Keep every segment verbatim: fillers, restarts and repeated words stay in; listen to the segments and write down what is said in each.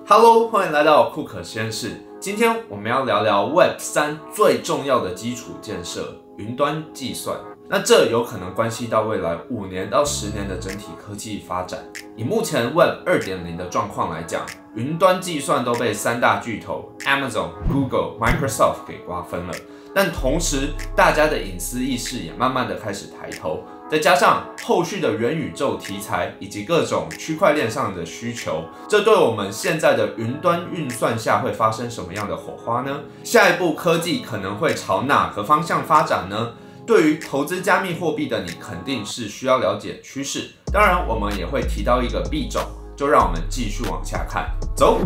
Hello， 欢迎来到库克实验室。今天我们要聊聊 Web 三 最重要的基础建设——云端计算。那这有可能关系到未来五年到十年的整体科技发展。以目前 Web 二点零 的状况来讲，云端计算都被三大巨头 Amazon、Google、Microsoft 给瓜分了。但同时，大家的隐私意识也慢慢的开始抬头。再加上后续的元宇宙题材以及各种区块链上的需求，这对我们现在的云端运算下会发生什么样的火花呢？下一步科技可能会朝哪个方向发展呢？对于投资加密货币的你，肯定是需要了解趋势。当然，我们也会提到一个币种，就让我们继续往下看，走。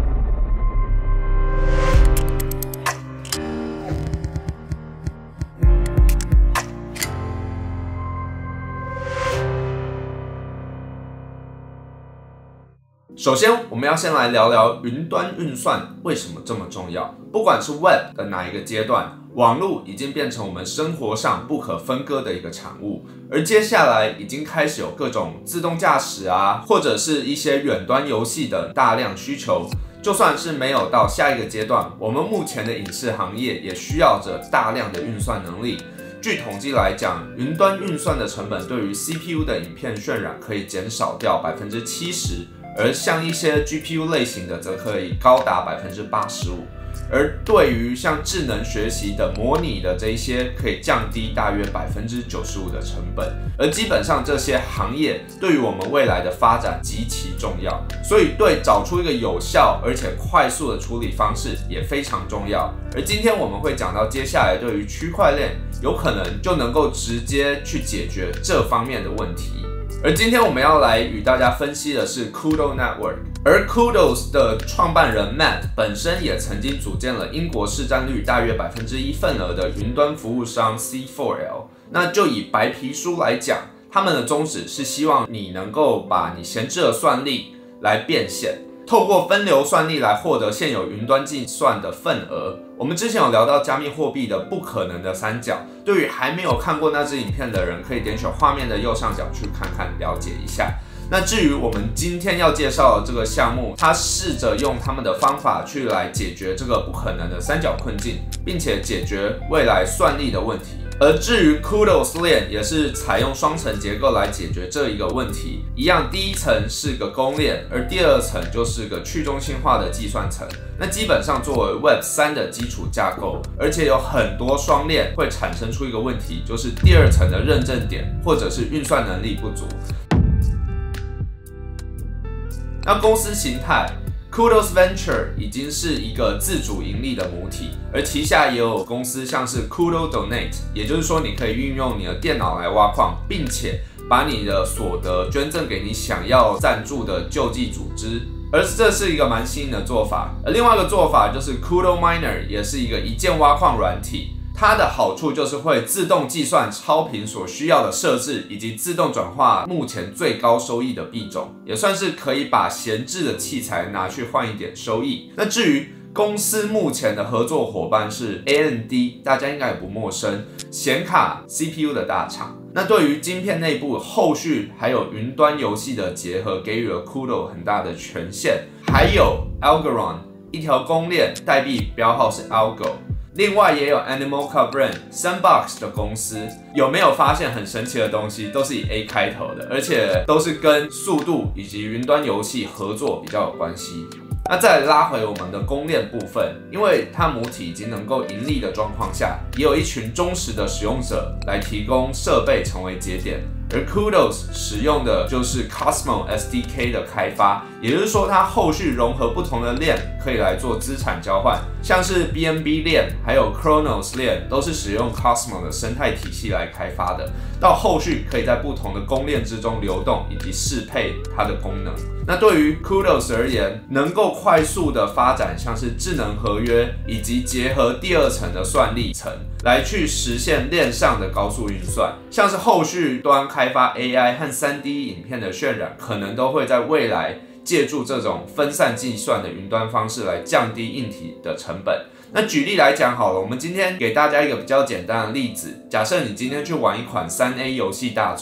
首先，我们要先来聊聊云端运算为什么这么重要。不管是 Web 的哪一个阶段，网络已经变成我们生活上不可分割的一个产物，而接下来已经开始有各种自动驾驶啊，或者是一些远端游戏的大量需求。就算是没有到下一个阶段，我们目前的影视行业也需要着大量的运算能力。据统计来讲，云端运算的成本对于 C P U 的影片渲染可以减少掉 百分之七十。而像一些 G P U 类型的，则可以高达 百分之八十五， 而对于像智能学习的模拟的这一些，可以降低大约 百分之九十五 的成本。而基本上这些行业对于我们未来的发展极其重要，所以对找出一个有效而且快速的处理方式也非常重要。而今天我们会讲到接下来对于区块链，有可能就能够直接去解决这方面的问题。而今天我们要来与大家分析的是 Kudo Network， 而 Kudos 的创办人 Matt 本身也曾经组建了英国市占率大约 百分之一 份额的云端服务商 C 四 L。那就以白皮书来讲，他们的宗旨是希望你能够把你闲置的算力来变现，透过分流算力来获得现有云端计算的份额。我们之前有聊到加密货币的不可能的三角，对于还没有看过那支影片的人，可以点选画面的右上角去看看，了解一下。那至于我们今天要介绍的这个项目，它试着用他们的方法去来解决这个不可能的三角困境，并且解决未来算力的问题。而至于 Kudos 链也是采用双层结构来解决这一个问题，一样第一层是个公链，而第二层就是个去中心化的计算层。那基本上作为 Web 三 的基础架构，而且有很多双链会产生出一个问题，就是第二层的认证点或者是运算能力不足。那公司形态，Kudos Venture 已经是一个自主盈利的母体，而旗下也有公司像是 Kudo Donate， 也就是说你可以运用你的电脑来挖矿，并且把你的所得捐赠给你想要赞助的救济组织，而这是一个蛮新颖的做法。而另外一个做法就是 Kudo Miner， 也是一个一键挖矿软体。它的好处就是会自动计算超频所需要的设置，以及自动转化目前最高收益的币种，也算是可以把闲置的器材拿去换一点收益。那至于公司目前的合作伙伴是 A M D， 大家应该也不陌生，显卡 C P U 的大厂。那对于晶片内部后续还有云端游戏的结合，给予了 Kudo 很大的权限。还有 Algorand 一条公链，代币标号是 Algo。另外也有 Animoca Brain、Sandbox 的公司，有没有发现很神奇的东西？都是以 A 开头的，而且都是跟速度以及云端游戏合作比较有关系。那再来拉回我们的公链部分，因为它母体已经能够盈利的状况下，也有一群忠实的使用者来提供设备成为节点。而 Kudos 使用的就是 Cosmos S D K 的开发，也就是说它后续融合不同的链可以来做资产交换，像是 B N B 链还有 Chronos 链都是使用 Cosmos 的生态体系来开发的，到后续可以在不同的公链之中流动以及适配它的功能。那对于 Kudos 而言，能够快速的发展像是智能合约以及结合第二层的算力层，来去实现链上的高速运算，像是后续端开发 A I 和 三 D 影片的渲染，可能都会在未来借助这种分散计算的云端方式来降低硬体的成本。那举例来讲好了，我们今天给大家一个比较简单的例子，假设你今天去玩一款 三 A 游戏大作，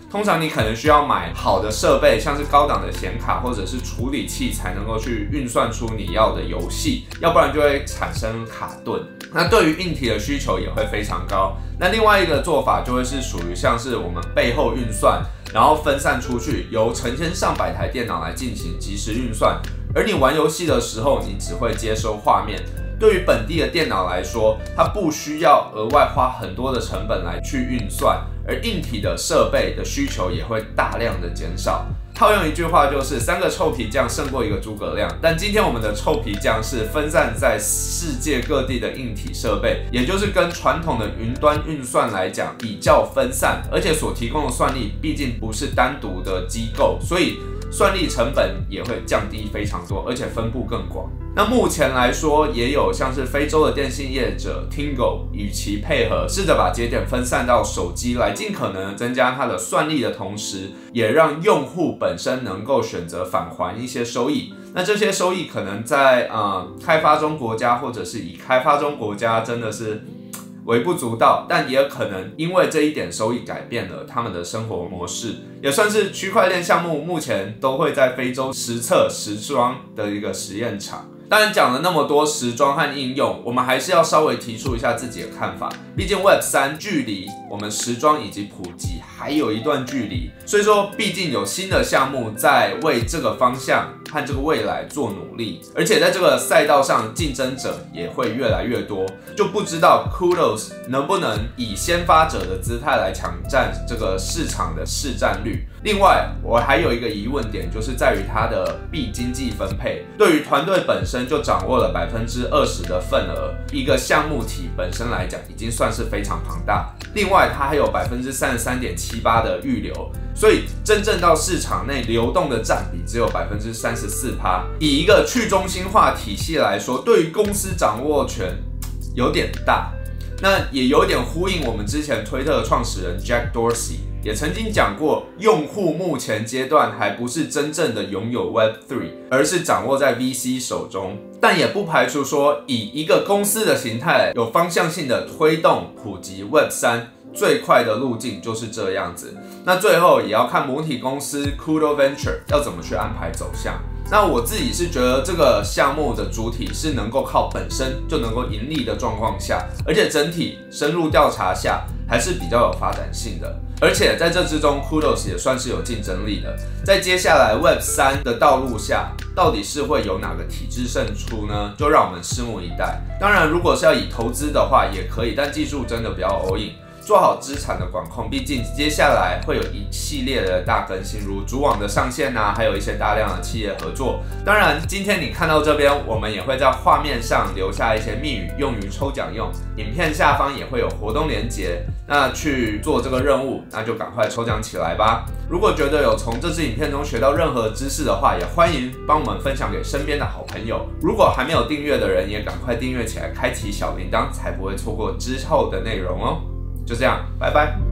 通常你可能需要买好的设备，像是高档的显卡或者是处理器，才能够去运算出你要的游戏，要不然就会产生卡顿。那对于硬体的需求也会非常高。那另外一个做法就会是属于像是我们背后运算，然后分散出去，由成千上百台电脑来进行即时运算。而你玩游戏的时候，你只会接收画面。对于本地的电脑来说，它不需要额外花很多的成本来去运算，而硬体的设备的需求也会大量的减少。套用一句话就是三个臭皮匠胜过一个诸葛亮，但今天我们的臭皮匠是分散在世界各地的硬体设备，也就是跟传统的云端运算来讲比较分散，而且所提供的算力毕竟不是单独的机构，所以算力成本也会降低非常多，而且分布更广。那目前来说，也有像是非洲的电信业者 Tingo 与其配合，试着把节点分散到手机，来尽可能增加它的算力的同时，也让用户本身能够选择返还一些收益。那这些收益可能在呃开发中国家或者是以开发中国家真的是微不足道，但也有可能因为这一点收益改变了他们的生活模式，也算是区块链项目目前都会在非洲实测实装的一个实验场。当然讲了那么多实装和应用，我们还是要稍微提出一下自己的看法。毕竟 Web 三 距离我们实装以及普及还有一段距离，所以说毕竟有新的项目在为这个方向和这个未来做努力，而且在这个赛道上竞争者也会越来越多，就不知道 Kudos 能不能以先发者的姿态来抢占这个市场的市占率。另外，我还有一个疑问点，就是在于它的币经济分配，对于团队本身就掌握了 百分之二十 的份额，一个项目体本身来讲已经算是非常庞大。另外，它还有 百分之三十三点七八 的预留，所以真正到市场内流动的占比只有 百分之三十四。以一个去中心化体系来说，对于公司掌握权有点大。那也有点呼应我们之前推特的创始人 Jack Dorsey 也曾经讲过，用户目前阶段还不是真正的拥有 Web 三， 而是掌握在 V C 手中。但也不排除说，以一个公司的形态有方向性的推动普及 Web 三，最快的路径就是这样子。那最后也要看母体公司 Kudo Venture 要怎么去安排走向。那我自己是觉得这个项目的主体是能够靠本身就能够盈利的状况下，而且整体深入调查下还是比较有发展性的。而且在这之中 Kudos 也算是有竞争力的。在接下来 Web 三 的道路下，到底是会有哪个体制胜出呢？就让我们拭目以待。当然，如果是要以投资的话也可以，但记住真的不要 all in。做好资产的管控，毕竟接下来会有一系列的大更新，如主网的上线啊，还有一些大量的企业合作。当然，今天你看到这边，我们也会在画面上留下一些密语，用于抽奖用。影片下方也会有活动连结，那去做这个任务，那就赶快抽奖起来吧。如果觉得有从这支影片中学到任何知识的话，也欢迎帮我们分享给身边的好朋友。如果还没有订阅的人，也赶快订阅起来，开启小铃铛，才不会错过之后的内容哦。就这样，拜拜。